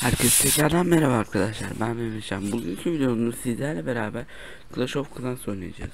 Herkese tekrardan merhaba arkadaşlar, ben Mehmetcan. Bugünkü videomuzda sizlerle beraber Clash of Clans oynayacağız.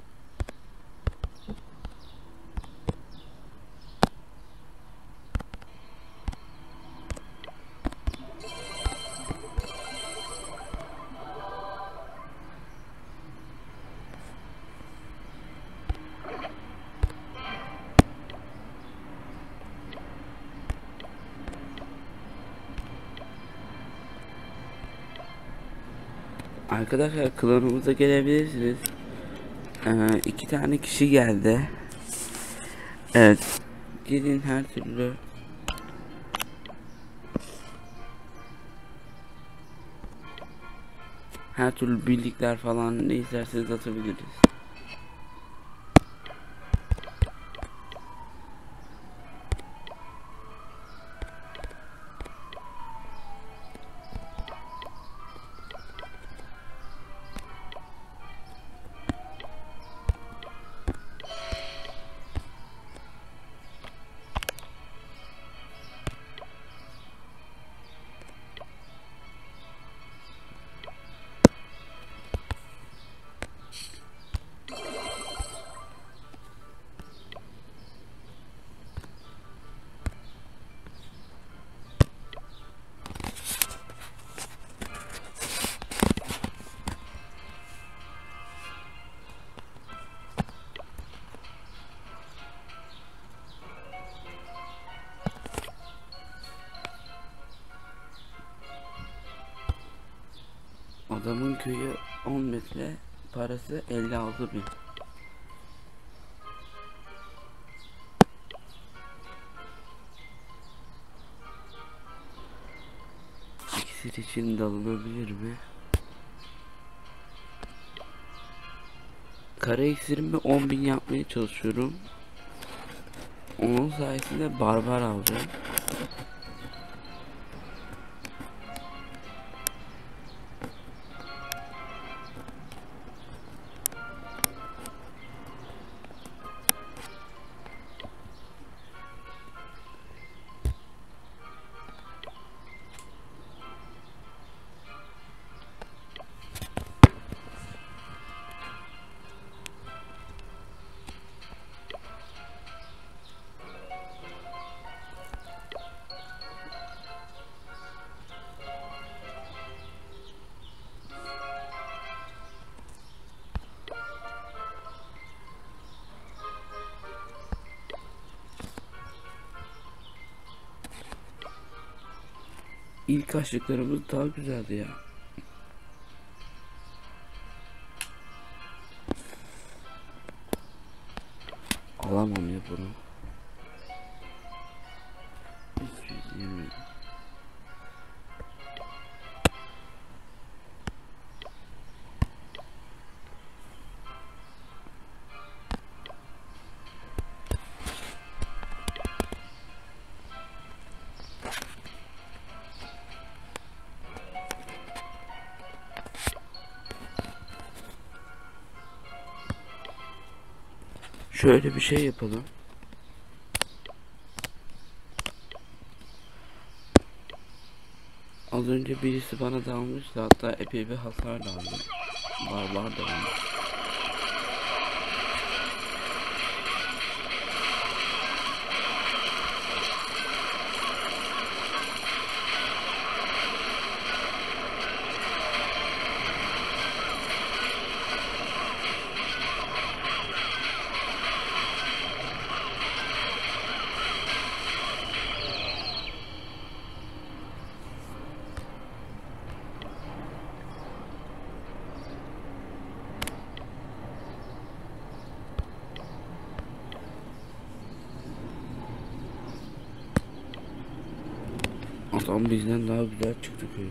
Arkadaşlar, klanımıza gelebilirsiniz. 2 tane kişi geldi. Evet, gelin, her türlü birlikler falan ne isterseniz atabiliriz. Adamın köyü 10 metre, parası 56.000. İksir için dalınabilir mi? Kara iksirimi 10.000 yapmaya çalışıyorum. Onun sayesinde barbar alacağım. İlk açlıklarımız daha güzeldi ya. Alamam ya bunu. 320. Şöyle bir şey yapalım. Az önce birisi bana dalmıştı, hatta epey bir hasar da aldım. Barbar da almış. Adam bizden daha güzel çıktı köy.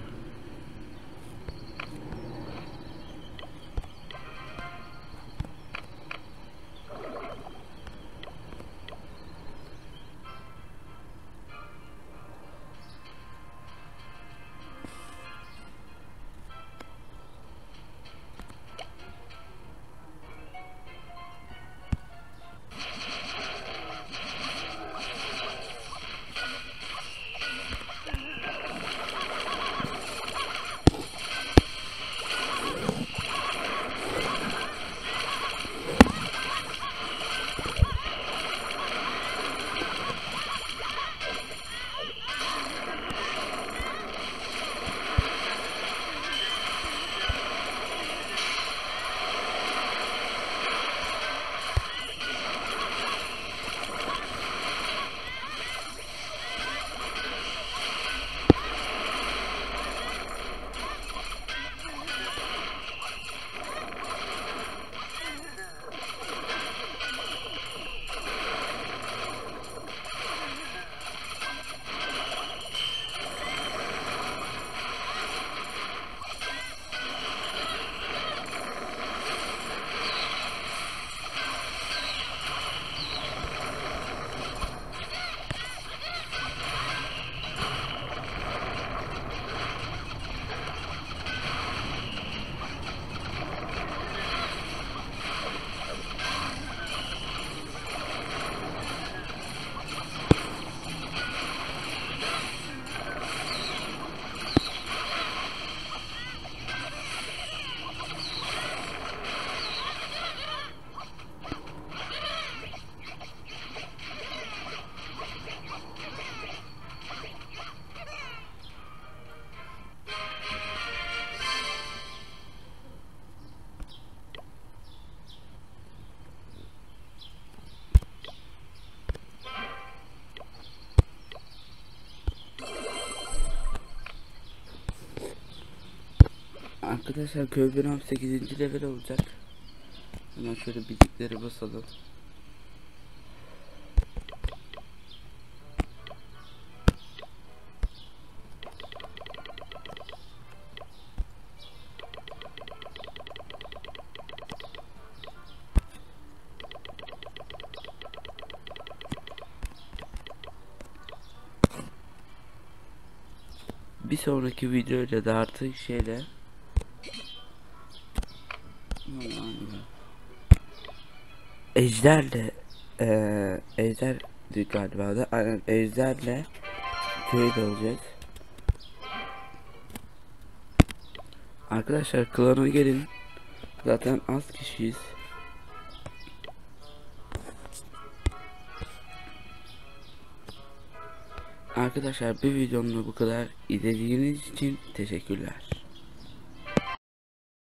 Arkadaşlar köy binam 8. level olacak. Hemen şöyle bildikleri basalım. Bir sonraki videoyla da artık şeyle Ejder'le Ejder'di galiba da, aynen Ejder'le köyde olacağız. Arkadaşlar klana gelin. Zaten az kişiyiz. Arkadaşlar bir videomda bu kadar. İzlediğiniz için teşekkürler.